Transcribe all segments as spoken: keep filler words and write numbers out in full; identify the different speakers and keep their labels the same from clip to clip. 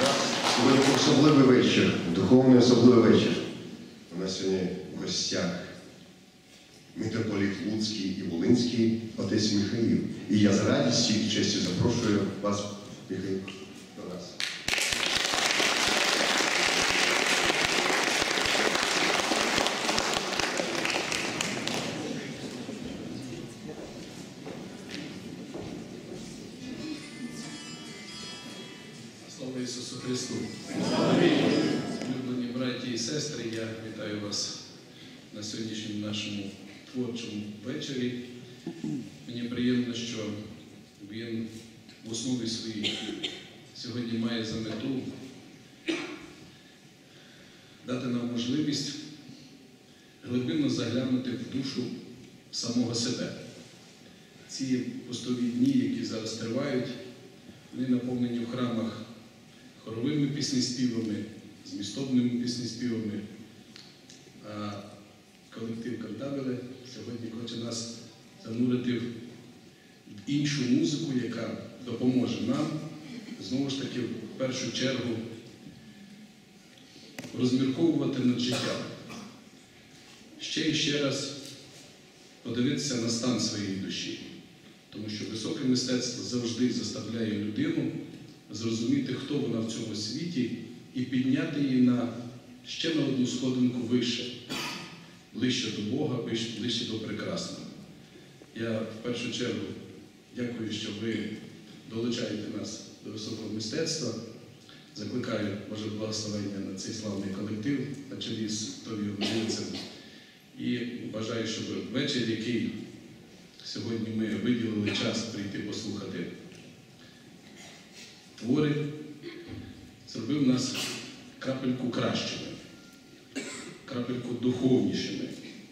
Speaker 1: Сьогодні особливий вечір, духовний особливий вечір. У нас сьогодні в гостях митрополит Луцький і Волинський отець Михаїл. І я з радістю і честю запрошую вас, Михаїл, до нас.
Speaker 2: Слава Ісусу Христу! Улюблені браті і сестри, я вітаю вас на сьогоднішньому нашому творчому вечорі. Мені приємно, що він в основі своїй сьогодні має за мету дати нам можливість глибинно заглянути в душу самого себе. Ці пустові дні, які зараз тривають, вони наповнені в храмах хоровими піснеспівами, змістовними піснеспівами. А колектив Кантабеле сьогодні хоче нас занурити в іншу музику, яка допоможе нам, знову ж таки, в першу чергу, розмірковувати над життям. Ще і ще раз подивитися на стан своєї душі. Тому що високе мистецтво завжди заставляє людину зрозуміти, хто вона в цьому світі, і підняти її на ще на одну сходинку вище, ближче до Бога, ближче до прекрасного. Я в першу чергу дякую, що ви долучаєте нас до високого мистецтва. Закликаю Боже благословення на цей славний колектив на чолі з Вікторією Мельницем. І бажаю, щоб вечір, який сьогодні ми виділили час прийти послухати твори, зробив нас крапельку кращими, крапельку духовнішими.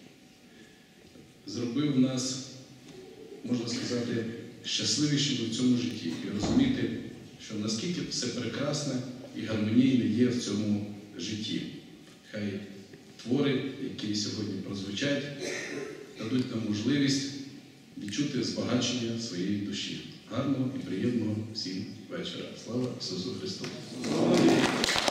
Speaker 2: Зробив нас, можна сказати, щасливішими в цьому житті і розуміти, що наскільки все прекрасне і гармонійне є в цьому житті. Хай твори, які сьогодні прозвучать, дадуть нам можливість відчути збагачення своєї душі. Гарного і приємного всім вечора. Слава Ісусу Христу!